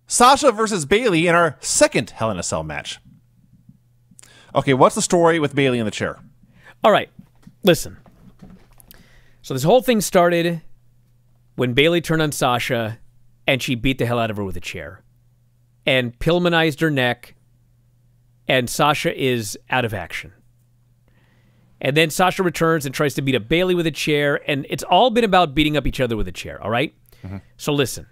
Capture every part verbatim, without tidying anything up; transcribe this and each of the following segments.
Sasha versus Bayley in our second Hell in a Cell match. Okay, what's the story with Bayley in the chair? All right, listen. So this whole thing started when Bayley turned on Sasha and she beat the hell out of her with a chair and Pillmanized her neck, and Sasha is out of action. And then Sasha returns and tries to beat up Bayley with a chair, and it's all been about beating up each other with a chair, all right? Mm-hmm. So listen.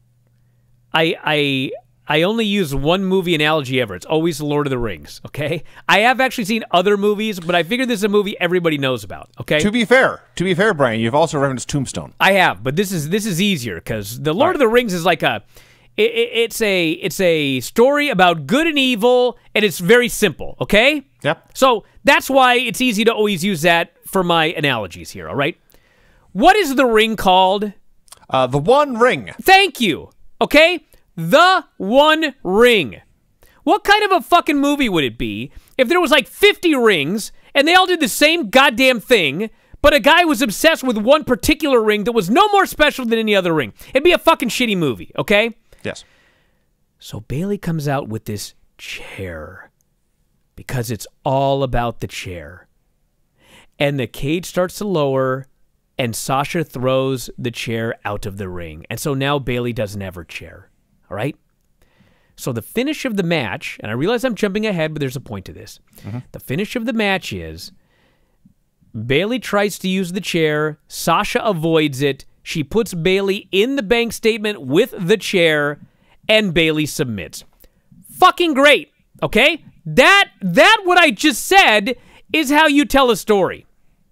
I I I only use one movie analogy ever. It's always The Lord of the Rings, okay? I have actually seen other movies, but I figure this is a movie everybody knows about, okay? To be fair, to be fair, Brian, you've also referenced Tombstone. I have, but this is this is easier because The Lord right. of the Rings is like a it, it, it's a it's a story about good and evil, and it's very simple, okay? Yep. So that's why it's easy to always use that for my analogies here, all right? What is the ring called? Uh, the One Ring. Thank you. Okay? The One Ring. What kind of a fucking movie would it be if there was like fifty rings and they all did the same goddamn thing, but a guy was obsessed with one particular ring that was no more special than any other ring? It'd be a fucking shitty movie, okay? Yes. So Bayley comes out with this chair because it's all about the chair. And the cage starts to lower, and Sasha throws the chair out of the ring. And so now Bayley doesn't have her chair. All right? So the finish of the match, and I realize I'm jumping ahead, but there's a point to this. Mm-hmm. The finish of the match is Bayley tries to use the chair. Sasha avoids it. She puts Bayley in the bank statement with the chair, and Bayley submits. Fucking great, okay? That, that what I just said is how you tell a story.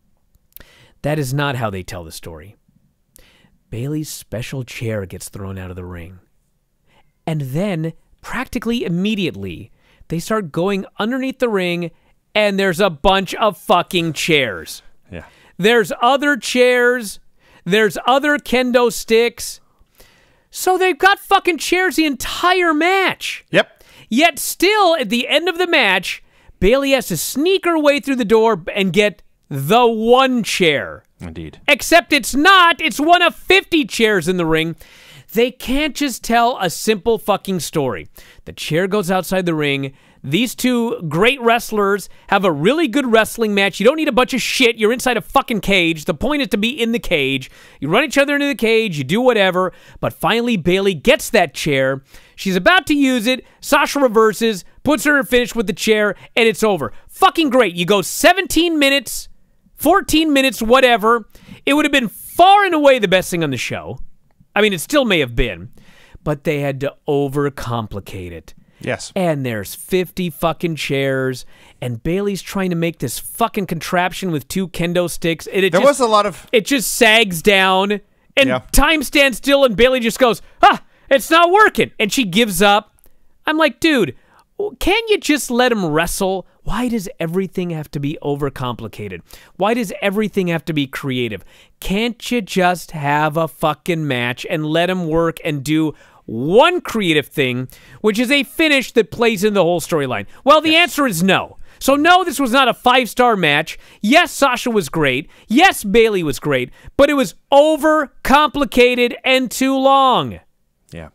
That is not how they tell the story. Bayley's special chair gets thrown out of the ring. And then, practically immediately, they start going underneath the ring, and there's a bunch of fucking chairs. Yeah. There's other chairs. There's other kendo sticks. So they've got fucking chairs the entire match. Yep. Yet still, at the end of the match, Bayley has to sneak her way through the door and get the one chair. Indeed. Except it's not. It's one of fifty chairs in the ring. They can't just tell a simple fucking story. The chair goes outside the ring. These two great wrestlers have a really good wrestling match. You don't need a bunch of shit. You're inside a fucking cage. The point is to be in the cage. You run each other into the cage. You do whatever. But finally, Bayley gets that chair. She's about to use it. Sasha reverses, puts her in finish with the chair, and it's over. Fucking great. You go seventeen minutes, fourteen minutes, whatever. It would have been far and away the best thing on the show. I mean, it still may have been. But they had to overcomplicate it. Yes. And there's fifty fucking chairs, and Bayley's trying to make this fucking contraption with two kendo sticks. And it there just, was a lot of... It just sags down, and yeah. time stands still, and Bayley just goes, ah, it's not working. And she gives up. I'm like, dude, can't you just let him wrestle? Why does everything have to be overcomplicated? Why does everything have to be creative? Can't you just have a fucking match and let him work and do one creative thing, which is a finish that plays in the whole storyline? Well, the yes. answer is no. So no, this was not a five-star match. Yes, Sasha was great. Yes, Bayley was great. But it was overcomplicated and too long. Yeah.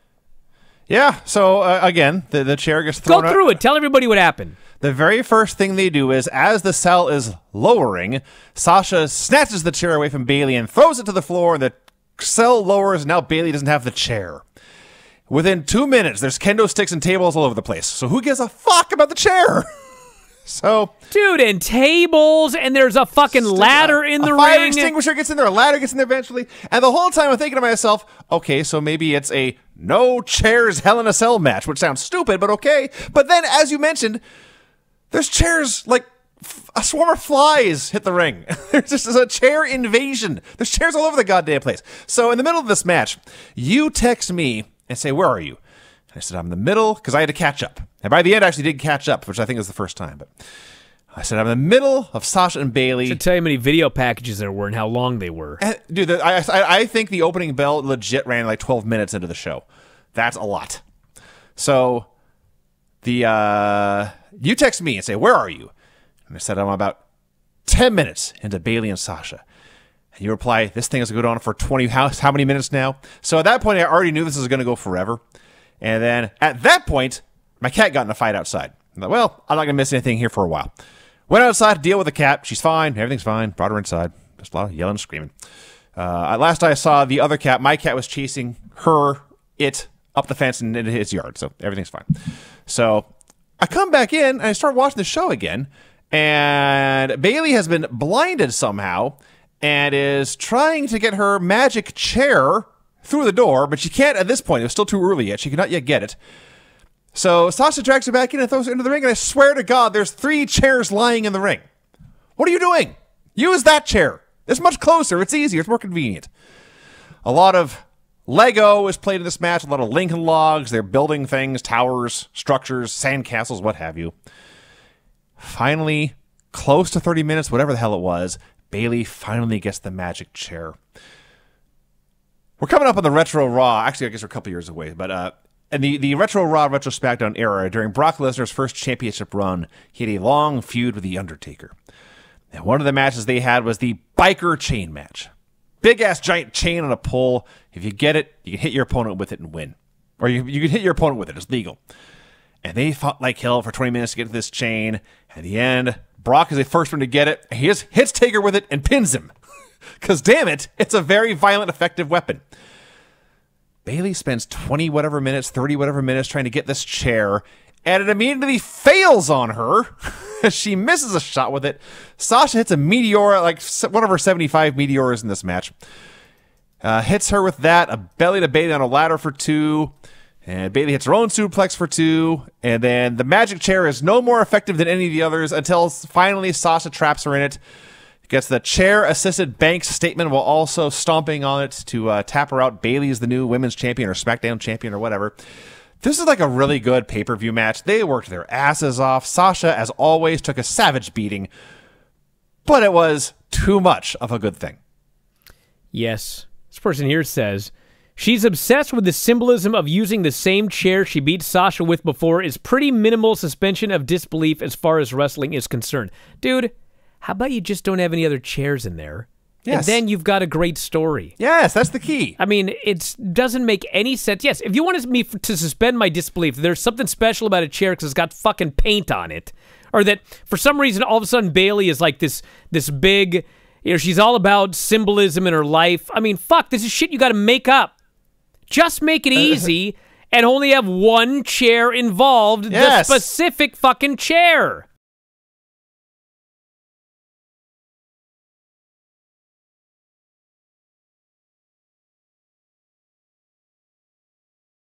Yeah, so uh, again, the, the chair gets thrown Go through out. it. Tell everybody what happened. The very first thing they do is, as the cell is lowering, Sasha snatches the chair away from Bayley and throws it to the floor, and the cell lowers, and now Bayley doesn't have the chair. Within two minutes, there's kendo sticks and tables all over the place. So who gives a fuck about the chair? So, dude, and tables, and there's a fucking ladder in the ring. A fire ring. extinguisher gets in there, a ladder gets in there eventually. And the whole time I'm thinking to myself, okay, so maybe it's a no chairs Hell in a Cell match, which sounds stupid, but okay. But then, as you mentioned, there's chairs, like a swarm of flies hit the ring. There's just a chair invasion. There's chairs all over the goddamn place. So in the middle of this match, you text me and say, where are you? I said, I'm in the middle, because I had to catch up. And by the end, I actually did catch up, which I think is the first time. But I said, I'm in the middle of Sasha and Bayley. I should tell you how many video packages there were and how long they were. And, dude, the, I, I think the opening bell legit ran like twelve minutes into the show. That's a lot. So the uh, you text me and say, where are you? And I said, I'm about ten minutes into Bayley and Sasha. And you reply, this thing has going on for twenty, how, how many minutes now? So at that point, I already knew this was going to go forever. And then at that point, my cat got in a fight outside. I'm like, well, I'm not going to miss anything here for a while. Went outside to deal with the cat. She's fine. Everything's fine. Brought her inside. Just a lot of yelling and screaming. Uh, last I saw the other cat, my cat was chasing her, it, up the fence and into his yard. So everything's fine. So I come back in and I start watching the show again. And Bayley has been blinded somehow and is trying to get her magic chair through the door, but she can't at this point. It was still too early yet. She cannot yet get it. So Sasha drags her back in and throws her into the ring, and I swear to God, there's three chairs lying in the ring. What are you doing? Use that chair. It's much closer. It's easier. It's more convenient. A lot of Lego is played in this match. A lot of Lincoln logs. They're building things, towers, structures, sandcastles, what have you. Finally, close to thirty minutes, whatever the hell it was, Bayley finally gets the magic chair. We're coming up on the Retro Raw. Actually, I guess we're a couple years away. But uh, in the, the Retro Raw, Retro SmackDown era, during Brock Lesnar's first championship run, he had a long feud with The Undertaker. And one of the matches they had was the biker chain match. Big-ass giant chain on a pole. If you get it, you can hit your opponent with it and win. Or you, you can hit your opponent with it. It's legal. And they fought like hell for twenty minutes to get to this chain. At the end, Brock is the first one to get it. He just hits Taker with it and pins him. Because, damn it, it's a very violent, effective weapon. Bayley spends twenty whatever minutes, thirty whatever minutes trying to get this chair, and it immediately fails on her. She misses a shot with it. Sasha hits a meteor, like one of her seventy-five meteors in this match. Uh, hits her with that, a belly to Bayley on a ladder for two. And Bayley hits her own suplex for two. And then the magic chair is no more effective than any of the others until finally Sasha traps her in it. Gets the chair-assisted Banks statement while also stomping on it to uh, tap her out. Bayley is the new women's champion or SmackDown champion or whatever. This is like a really good pay-per-view match. They worked their asses off. Sasha, as always, took a savage beating. But it was too much of a good thing. Yes. This person here says, she's obsessed with the symbolism of using the same chair she beat Sasha with before is pretty minimal suspension of disbelief as far as wrestling is concerned. Dude, how about you just don't have any other chairs in there? Yes. And then you've got a great story. Yes, that's the key. I mean, it doesn't make any sense. Yes, if you wanted me to suspend my disbelief, there's something special about a chair because it's got fucking paint on it. Or that for some reason, all of a sudden, Bayley is like this, this big, you know, she's all about symbolism in her life. I mean, fuck, this is shit you got to make up. Just make it easy and only have one chair involved, yes. the specific fucking chair.